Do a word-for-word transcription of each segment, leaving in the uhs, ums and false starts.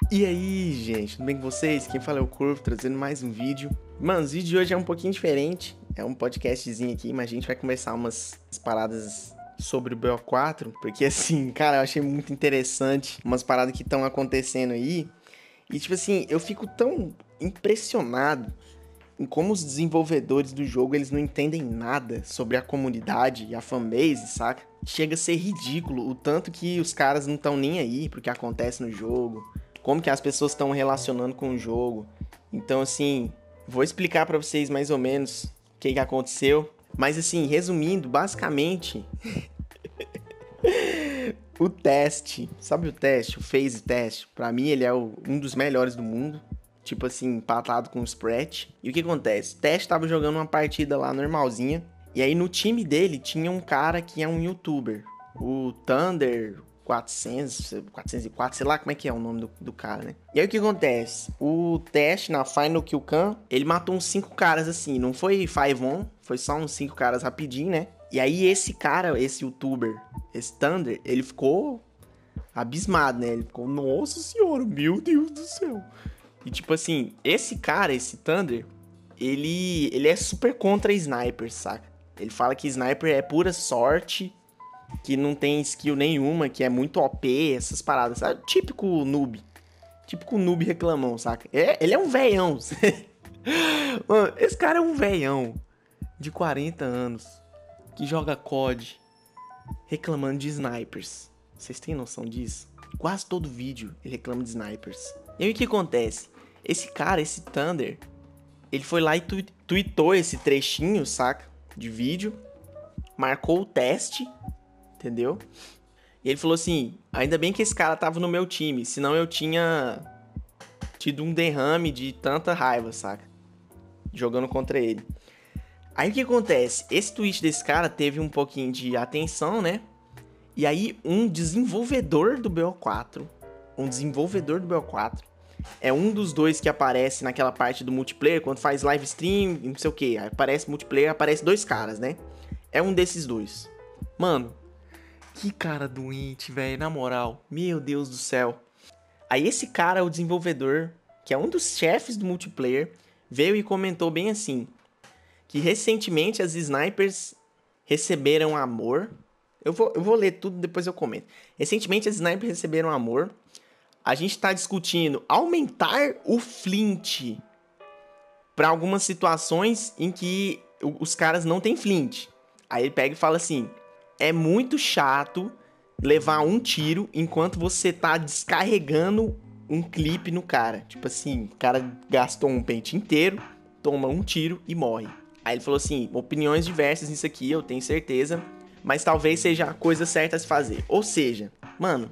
E aí, gente, tudo bem com vocês? Quem fala é o Corvo, trazendo mais um vídeo. Mano, o vídeo de hoje é um pouquinho diferente. É um podcastzinho aqui, mas a gente vai começar umas paradas sobre o B O quatro. Porque assim, cara, eu achei muito interessante umas paradas que estão acontecendo aí. E tipo assim, eu fico tão impressionado em como os desenvolvedores do jogo, eles não entendem nada sobre a comunidade e a fanbase, saca? Chega a ser ridículo o tanto que os caras não estão nem aí pro que acontece no jogo, como que as pessoas estão relacionando com o jogo. Então, assim, vou explicar pra vocês mais ou menos o que, que aconteceu. Mas, assim, resumindo, basicamente, o teste, sabe o teste, o phase test? Pra mim, ele é o, um dos melhores do mundo. Tipo assim, empatado com o Sprat. E o que acontece? O teste tava jogando uma partida lá normalzinha. E aí no time dele tinha um cara que é um youtuber. O Thunder quatrocentos, quatrocentos e quatro, sei lá como é que é o nome do, do cara, né? E aí o que acontece? O teste na Final Kill Cam, ele matou uns cinco caras assim. Não foi five on, foi só uns cinco caras rapidinho, né? E aí esse cara, esse youtuber, esse Thunder, ele ficou abismado, né? Ele ficou, nossa senhora, meu Deus do céu. E tipo assim, esse cara, esse Thunder, ele, ele é super contra sniper, saca? Ele fala que sniper é pura sorte, que não tem skill nenhuma, que é muito O P, essas paradas, sabe? Típico noob. Típico noob reclamão, saca? É, ele é um velhão. Mano, esse cara é um velhão de quarenta anos, que joga C O D, reclamando de snipers. Vocês têm noção disso? Quase todo vídeo ele reclama de snipers. E aí o que acontece? Esse cara, esse Thunder, ele foi lá e tu tweetou esse trechinho, saca? De vídeo. Marcou o teste, entendeu? E ele falou assim, ainda bem que esse cara tava no meu time, senão eu tinha tido um derrame de tanta raiva, saca? Jogando contra ele. Aí o que acontece? Esse tweet desse cara teve um pouquinho de atenção, né? E aí um desenvolvedor do B O quatro, um desenvolvedor do B O quatro, é um dos dois que aparece naquela parte do multiplayer, quando faz live stream e não sei o que. Aparece multiplayer, aparece dois caras, né? É um desses dois. Mano, que cara doente, velho, na moral. Meu Deus do céu. Aí esse cara, o desenvolvedor, que é um dos chefes do multiplayer, veio e comentou bem assim, que recentemente as snipers receberam amor. Eu vou, eu vou ler tudo, depois eu comento. Recentemente as snipers receberam amor. A gente tá discutindo aumentar o flint para algumas situações em que os caras não tem flint. Aí ele pega e fala assim, é muito chato levar um tiro enquanto você tá descarregando um clipe no cara. Tipo assim, o cara gastou um pente inteiro, toma um tiro e morre. Aí ele falou assim, opiniões diversas nisso aqui, eu tenho certeza, mas talvez seja a coisa certa a se fazer. Ou seja, mano,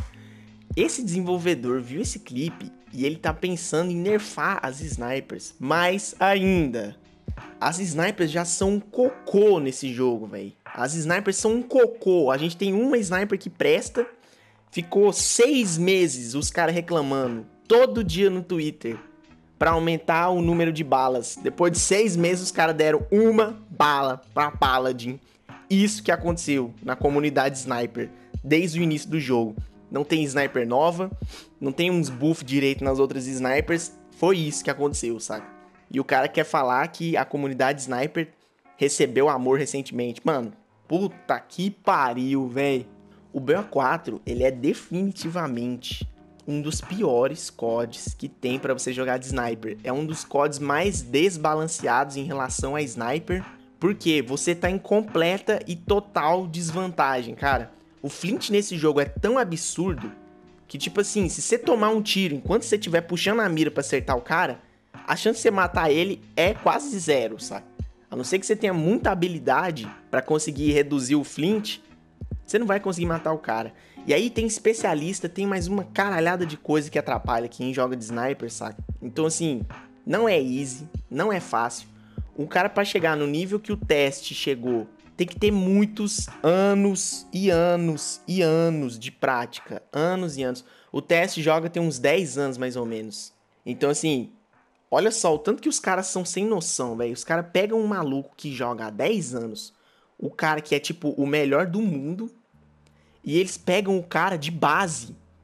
esse desenvolvedor viu esse clipe e ele tá pensando em nerfar as snipers. Mais ainda, as snipers já são um cocô nesse jogo, velho. As snipers são um cocô. A gente tem uma sniper que presta. Ficou seis meses os caras reclamando todo dia no Twitter pra aumentar o número de balas. Depois de seis meses os caras deram uma bala pra Paladin. Isso que aconteceu na comunidade sniper desde o início do jogo. Não tem sniper nova, não tem uns buff direito nas outras snipers. Foi isso que aconteceu, saca? E o cara quer falar que a comunidade sniper recebeu amor recentemente. Mano, puta que pariu, velho. O B O quatro, ele é definitivamente um dos piores C O Ds que tem pra você jogar de sniper. É um dos C O Ds mais desbalanceados em relação a sniper, porque você tá em completa e total desvantagem, cara. O flint nesse jogo é tão absurdo que, tipo assim, se você tomar um tiro enquanto você estiver puxando a mira pra acertar o cara, a chance de você matar ele é quase zero, sabe? A não ser que você tenha muita habilidade pra conseguir reduzir o flint, você não vai conseguir matar o cara. E aí tem especialista, tem mais uma caralhada de coisa que atrapalha quem joga de sniper, saca? Então, assim, não é easy, não é fácil. Um cara pra chegar no nível que o teste chegou, tem que ter muitos anos e anos e anos de prática. Anos e anos. O teste joga tem uns dez anos, mais ou menos. Então, assim, olha só o tanto que os caras são sem noção, velho. Os caras pegam um maluco que joga há dez anos, o cara que é, tipo, o melhor do mundo, e eles pegam o cara de base,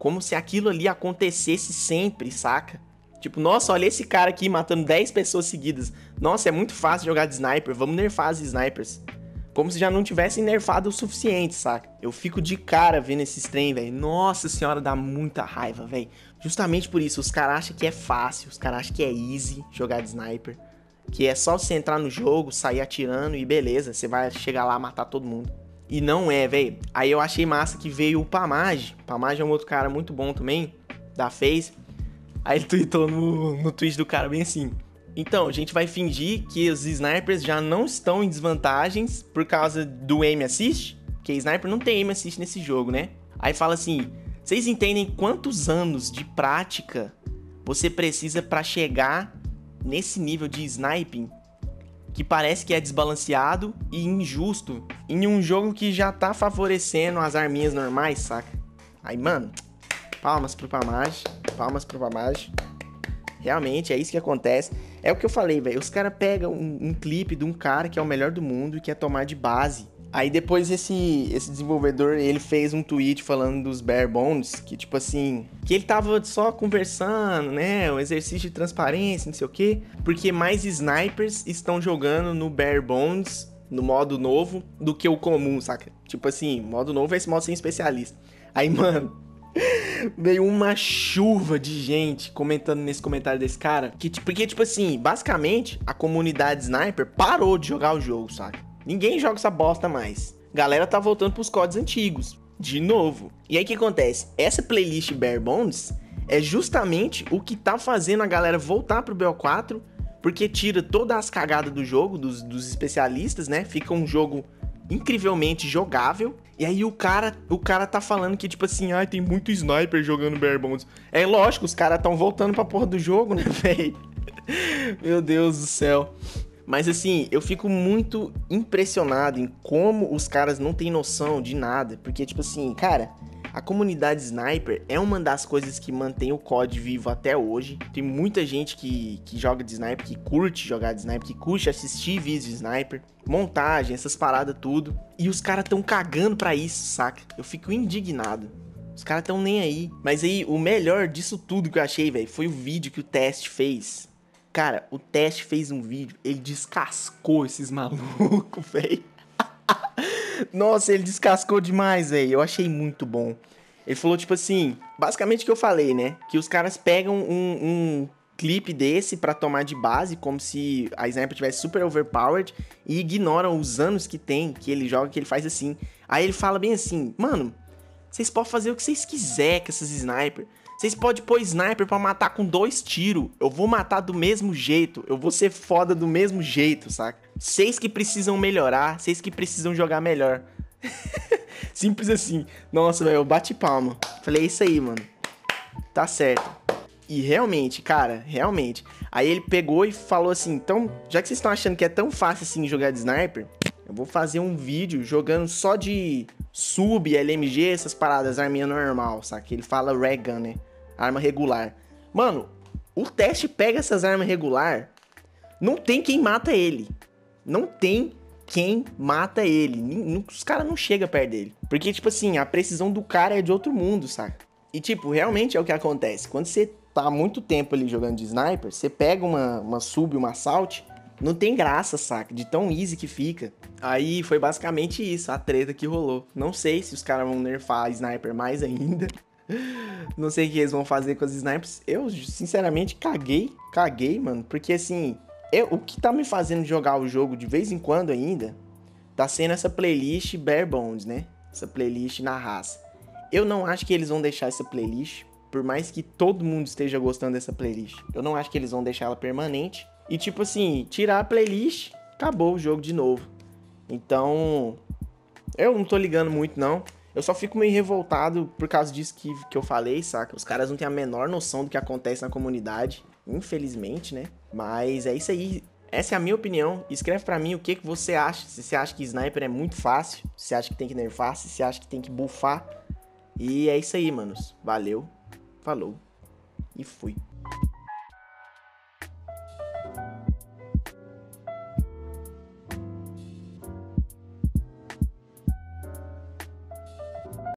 Como se aquilo ali acontecesse sempre, saca? Tipo, nossa, olha esse cara aqui matando dez pessoas seguidas. Nossa, é muito fácil jogar de sniper, vamos nerfar as snipers. Como se já não tivessem nerfado o suficiente, saca? Eu fico de cara vendo esses trem, velho. Nossa senhora, dá muita raiva, velho. Justamente por isso, os caras acham que é fácil, os caras acham que é easy jogar de sniper. Que é só você entrar no jogo, sair atirando e beleza, você vai chegar lá e matar todo mundo. E não é, velho. Aí eu achei massa que veio o Pamaj. O Pamaj é um outro cara muito bom também, da FaZe. Aí ele tweetou no, no tweet do cara bem assim: então, a gente vai fingir que os snipers já não estão em desvantagens por causa do aim assist, porque sniper não tem aim assist nesse jogo, né? Aí fala assim: vocês entendem quantos anos de prática você precisa pra chegar nesse nível de sniping que parece que é desbalanceado e injusto em um jogo que já tá favorecendo as arminhas normais, saca? Aí, mano, palmas pro Pamaj, palmas pro Pamaj. Realmente, é isso que acontece. É o que eu falei, velho. Os caras pegam um, um clipe de um cara que é o melhor do mundo e quer tomar de base. Aí depois esse, esse desenvolvedor, ele fez um tweet falando dos bare bones, que tipo assim, que ele tava só conversando, né, um exercício de transparência, não sei o quê, porque mais snipers estão jogando no bare bones, no modo novo, do que o comum, saca? Tipo assim, modo novo é esse modo sem especialista. Aí, mano, veio uma chuva de gente comentando nesse comentário desse cara, que, porque tipo assim, basicamente, a comunidade sniper parou de jogar o jogo, saca? Ninguém joga essa bosta mais. Galera tá voltando pros códigos antigos. De novo. E aí o que acontece? Essa playlist Bare Bones é justamente o que tá fazendo a galera voltar pro B O quatro. Porque tira todas as cagadas do jogo, dos, dos especialistas, né? Fica um jogo incrivelmente jogável. E aí o cara, o cara tá falando que, tipo assim, ah, tem muito sniper jogando Bare Bones. É lógico, os caras tão voltando pra porra do jogo, né, velho? Meu Deus do céu. Mas assim, eu fico muito impressionado em como os caras não têm noção de nada. Porque, tipo assim, cara, a comunidade sniper é uma das coisas que mantém o C O D vivo até hoje. Tem muita gente que, que joga de sniper, que curte jogar de sniper, que curte assistir vídeos de sniper, montagem, essas paradas tudo. E os caras tão cagando pra isso, saca? Eu fico indignado. Os caras tão nem aí. Mas aí, o melhor disso tudo que eu achei, velho, foi o vídeo que o Teste fez. Cara, o Teste fez um vídeo, ele descascou esses malucos, velho. Nossa, ele descascou demais, velho. Eu achei muito bom. Ele falou, tipo assim, basicamente o que eu falei, né? Que os caras pegam um, um clipe desse pra tomar de base, como se a sniper tivesse super overpowered, e ignoram os anos que tem, que ele joga, que ele faz assim. Aí ele fala bem assim, mano, vocês podem fazer o que vocês quiserem com essas snipers. Vocês podem pôr sniper pra matar com dois tiros. Eu vou matar do mesmo jeito. Eu vou ser foda do mesmo jeito, saca? Vocês que precisam melhorar. Vocês que precisam jogar melhor. Simples assim. Nossa, velho, eu bati palma. Falei, é isso aí, mano. Tá certo. E realmente, cara, realmente. Aí ele pegou e falou assim, então, já que vocês estão achando que é tão fácil assim jogar de sniper, eu vou fazer um vídeo jogando só de sub, L M G, essas paradas, arminha normal, saca? Ele fala Raygun, né? Arma regular. Mano, o Teste pega essas armas regular, não tem quem mata ele. Não tem quem mata ele. Os caras não chegam perto dele. Porque, tipo assim, a precisão do cara é de outro mundo, saca? E, tipo, realmente é o que acontece. Quando você tá há muito tempo ali jogando de sniper, você pega uma, uma sub, uma assault, não tem graça, saca? De tão easy que fica. Aí foi basicamente isso, a treta que rolou. Não sei se os caras vão nerfar a sniper mais ainda. Não sei o que eles vão fazer com as snipers. Eu, sinceramente, caguei. Caguei, mano. Porque, assim, eu, o que tá me fazendo jogar o jogo de vez em quando ainda tá sendo essa playlist Bare Bones, né? Essa playlist na raça. Eu não acho que eles vão deixar essa playlist, por mais que todo mundo esteja gostando dessa playlist. Eu não acho que eles vão deixar ela permanente. E, tipo assim, tirar a playlist, acabou o jogo de novo. Então, eu não tô ligando muito, não. Eu só fico meio revoltado por causa disso que, que eu falei, saca? Os caras não têm a menor noção do que acontece na comunidade, infelizmente, né? Mas é isso aí. Essa é a minha opinião. Escreve pra mim o que, que você acha. Se você acha que sniper é muito fácil, se você acha que tem que nerfar, se você acha que tem que buffar. E é isso aí, manos. Valeu, falou e fui.